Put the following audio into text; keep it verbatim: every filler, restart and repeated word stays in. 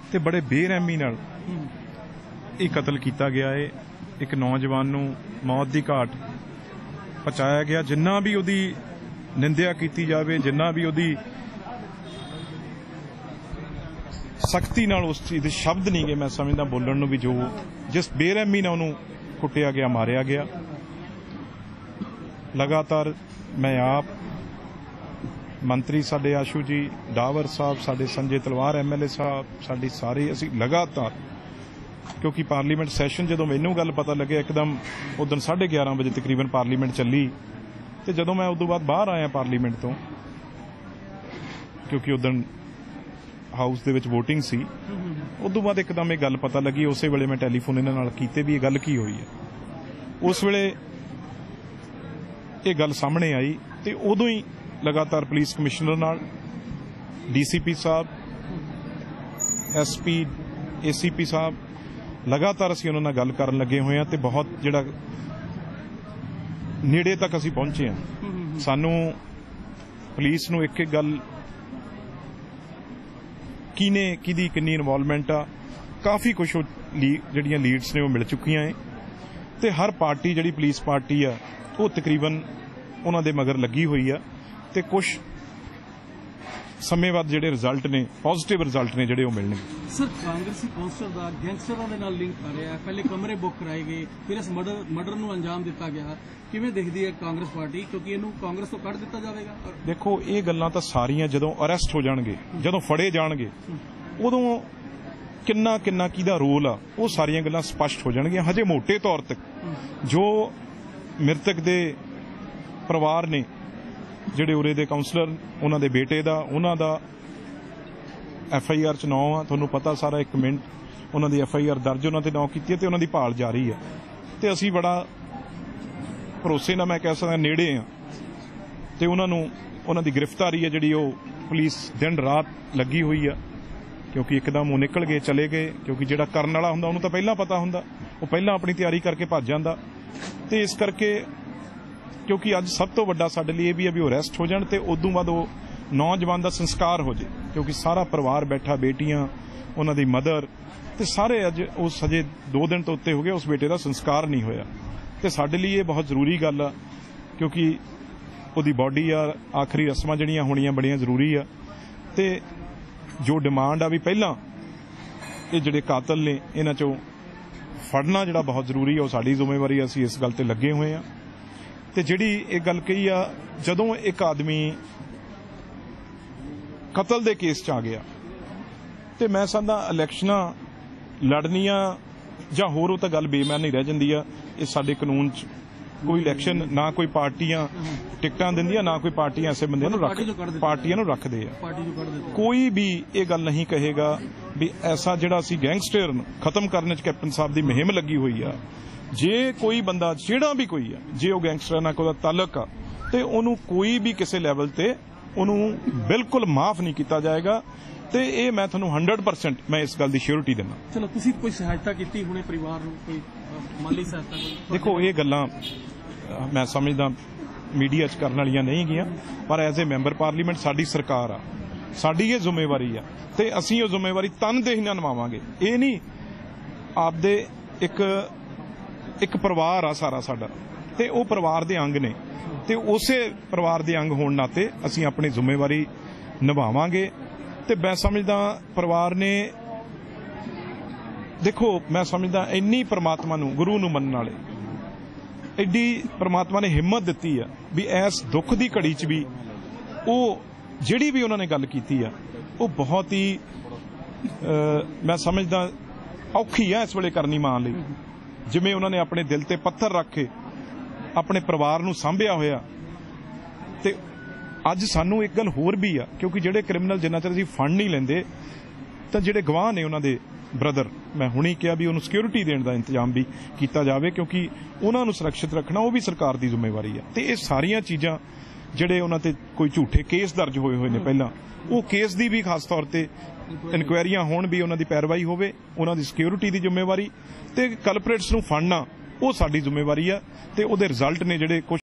ਤੇ बड़े बेरहमी नाल ਇਹ कतल किया गया है। एक नौजवान नूं मौत की घाट पहुंचाया गया। जिन्ना भी उहदी निंदिया की जाए, जिन्ना भी उहदी सख्ती नाल उस चीज़ दे शब्द नहीं गए मैं समझदा बोलण नूं भी, जो जिस बेरहमी नाल उहनूं कुटिया गया, मारिया गया। लगातार मैं आप मंत्री साडे आशू जी डावर साहब, साडे संजय तलवार एम एल ए साहब, साडी सारी असीं लगातार, क्योंकि पार्लीमेंट सैशन जो मैनू गल पता लगे एकदम उदन साढ़े ग्यारह बजे तकरीबन पार्लीमेंट चली, तो जदों मैं उदों बाद बाहर आया पार्लीमेंट तो, क्योंकि उदन हाउस दे विच वोटिंग सी, उदों बाद एकदम ये गल पता लगी। उस वेले मैं टैलीफोन इन्हां नाल कीते भी ये गल की हुई है। उस वेले ये गल सामने आई तो उदों ही लगातार पुलिस कमिश्नर नाल डी सी पी साहब, S P A C P साहब लगातार असीं उन्हां नाल गल करन लगे हुए हैं तो बहुत जिहड़ा नेड़े तक असीं पहुंचे हैं। सानू पुलिस नूं एक एक गल किने किहदी किन्नी इनवॉल्वमेंट आ, काफ़ी कुछ जिहड़ियां लीड्स ने वो मिल चुकियां हैं तो हर पार्टी जिहड़ी पुलिस पार्टी आ वो तकरीबन उन्हां दे मगर लगी हुई आ ते कुछ समय बाद जिहड़े रिजल्ट ने पॉजिटिव रिजल्ट ने जिहड़े वो मिलणगे। सर कांग्रेसी कौंसलर दा गैंगस्टरां दे नाल लिंक आ रहा है, पहले कमरे बुक कराए गए, फिर इस मर्डर मर्डर नूं अंजाम दिता गया। किवें देखदी है कांग्रेस पार्टी, क्योंकि इहनूं कांग्रेस तो कढ़ दिता जाएगा? देखो ये गल्लां तां सारियां जदों अरेस्ट हो जाणगे, जदों फड़े जाणगे, उदों किन्ना किन्ना किहदा रोल आ वो सारियां गल्लां स्पष्ट हो जाणगियां। हजे मोटे तौर तक जो मृतक दे परिवार ने ਜਿਹੜੇ ਉਰੇ ਦੇ ਕਾਉਂਸਲਰ, ਉਹਨਾਂ ਦੇ ਬੇਟੇ ਦਾ, ਉਹਨਾਂ ਦਾ ਐਫ ਆਈ ਆਰ ਚ ਨਾਂ ਆ, ਤੁਹਾਨੂੰ ਪਤਾ ਸਾਰਾ। ਇੱਕ ਮਿੰਟ ਉਹਨਾਂ ਦੀ ਐਫ ਆਈ ਆਰ ਦਰਜ ਉਹਨਾਂ ਤੇ ਨਾਂ ਕੀਤੀ ਹੈ ਤੇ ਉਹਨਾਂ ਦੀ ਭਾਲ ਜਾਰੀ ਹੈ ਤੇ ਅਸੀਂ ਬੜਾ ਭਰੋਸੇ ਨਾਲ ਮੈਂ ਕਹਿ ਸਕਦਾ ਨੇੜੇ ਆ ਤੇ ਉਹਨਾਂ ਨੂੰ ਉਹਨਾਂ ਦੀ ਗ੍ਰਿਫਤਾਰੀ ਹੈ ਜਿਹੜੀ ਉਹ ਪੁਲਿਸ ਦਿਨ ਰਾਤ ਲੱਗੀ ਹੋਈ ਆ, ਕਿਉਂਕਿ ਇੱਕਦਮ ਉਹ ਨਿਕਲ ਗਏ, ਚਲੇ ਗਏ। ਕਿਉਂਕਿ ਜਿਹੜਾ ਕਰਨ ਵਾਲਾ ਹੁੰਦਾ ਉਹਨੂੰ ਤਾਂ ਪਹਿਲਾਂ ਪਤਾ ਹੁੰਦਾ, ਉਹ ਪਹਿਲਾਂ ਆਪਣੀ ਤਿਆਰੀ ਕਰਕੇ ਭੱਜ ਜਾਂਦਾ ਤੇ ਇਸ ਕਰਕੇ क्योंकि अज सब तो वड्डा साडे लिए भी है भी अरेस्ट हो जाण ते उदों बाद वो नौजवान का संस्कार हो जाए, क्योंकि सारा परिवार बैठा, बेटियां, उन्हां दी मदर ते सारे अज उस हजे दो दिन तो उत्ते हो गए उस बेटे का संस्कार नहीं होया ते साडे लिए बहुत जरूरी गल आ, क्योंकि उहदी बॉडी आ, आखिरी रस्मां जिहड़ियां होणियां बड़ियां जरूरी आ ते जो डिमांड आ भी पहलां ये जिहड़े कातल ने इन्हां चों फड़ना जिहड़ा बहुत जरूरी है, वो साडी जिम्मेवारी, असीं इस गल ते लगे हुए आ। ਤੇ ਜਿਹੜੀ ਇਹ ਗੱਲ ਕਹੀ ਆ, ਜਦੋਂ ਇੱਕ ਆਦਮੀ ਕਤਲ ਦੇ ਕੇਸ 'ਚ ਆ ਗਿਆ ਤੇ ਮੈਂ ਸਮਝਦਾ ਇਲੈਕਸ਼ਨਾਂ ਲੜਨੀਆਂ ਜਾਂ ਹੋਰ ਉਹ ਤਾਂ ਗੱਲ ਬੇਮਾਨ ਨਹੀਂ ਰਹਿ ਜਾਂਦੀ ਆ। ਇਹ ਸਾਡੇ ਕਾਨੂੰਨ 'ਚ ਕੋਈ ਇਲੈਕਸ਼ਨ ਨਾ ਕੋਈ ਪਾਰਟੀਆਂ ਟਿਕਟਾਂ ਦਿੰਦੀਆਂ, ਨਾ ਕੋਈ ਪਾਰਟੀਆਂ ਐਸੇ ਬੰਦਿਆਂ ਨੂੰ ਰੱਖ ਪਾਰਟੀਆਂ ਨੂੰ ਰੱਖਦੇ ਆ। ਕੋਈ ਵੀ ਇਹ ਗੱਲ ਨਹੀਂ ਕਹੇਗਾ ਵੀ ਐਸਾ ਜਿਹੜਾ ਅਸੀਂ ਗੈਂਗਸਟਰ ਖਤਮ ਕਰਨ 'ਚ ਕੈਪਟਨ ਸਾਹਿਬ ਦੀ ਮੁਹਿੰਮ ਲੱਗੀ ਹੋਈ ਆ। जे कोई बंदा जेड़ा भी कोई है, जे वो गैंगस्टर नाल कोई ताल्लुक आ ते उहनूं कोई भी किसी लैवल ते उहनूं बिल्कुल माफ नहीं किया जाएगा ते ये मैं तुहानूं हंड्रड परसेंट मैं इस गल दी श्योरिटी दिंदा। चलो तुसीं कोई सहायता कीती हुणे परिवार नूं, कोई माली सहायता कोई? देखो ये गल्लां मैं समझदा मीडिया च करन वालियां नहीं गईयां, पर एज ए मैंबर पार्लीमेंट साडी सरकार आ, साडी ये जिम्मेवारी आ ते असीं वो जिम्मेवारी तनदेही नाल निभावांगे। ये नहीं आपदे एक एक परिवार आ सारा साडा ते वो परिवार दे अंग ने ते उसे परिवार दे अंग होण नाते असीं अपनी जिम्मेवारी निभावांगे ते मैं समझदा परिवार ने देखो मैं समझदा इन्नी परमात्मा नूं गुरु नूं मनण वाले एडी परमात्मा ने हिम्मत दित्ती आ भी इस दुख दी घड़ी च भी वो जिहड़ी भी उन्होंने गल कीती आ वो बहुत ही मैं समझदा औखी है इस वेले करनी मां लई। जिवें उन्होंने अपने दिल ते पत्थर रख के अपने परिवार नूं सांभिया होया ते अज सानू एक गल होर भी आ, क्योंकि जिहड़े क्रिमिनल जिन्ना चਿਰ ਅਸੀਂ फंड नहीं लेंदे ਤਾਂ ਜਿਹੜੇ गवाह ने उन्हां दे ब्रदर, मैं हुणी कहा भी उन्होंने सिक्योरिटी देने का इंतजाम भी किया जाए, क्योंकि उन्होंने सुरक्षित रखना वो भी सरकार की जिम्मेवारी है। तो ये सारिया चीज़ां ਜਿਹੜੇ ਉਹਨਾਂ ਤੇ ਕੋਈ ਝੂਠੇ ਕੇਸ ਦਰਜ ਹੋਏ ਹੋਏ ਨੇ ਪਹਿਲਾਂ, ਉਹ ਕੇਸ ਦੀ ਵੀ ਖਾਸ ਤੌਰ ਤੇ ਇਨਕੁਆਇਰੀਆਂ ਹੋਣ, ਵੀ ਉਹਨਾਂ ਦੀ ਪੈਰਵਾਈ ਹੋਵੇ, ਉਹਨਾਂ ਦੀ ਸਿਕਿਉਰਿਟੀ ਦੀ ਜ਼ਿੰਮੇਵਾਰੀ ਤੇ ਕਲਪਰੇਟਸ ਨੂੰ ਫੜਨਾ ਉਹ ਸਾਡੀ ਜ਼ਿੰਮੇਵਾਰੀ ਆ ਤੇ ਉਹਦੇ ਰਿਜ਼ਲਟ ਨੇ ਜਿਹੜੇ ਕੁਝ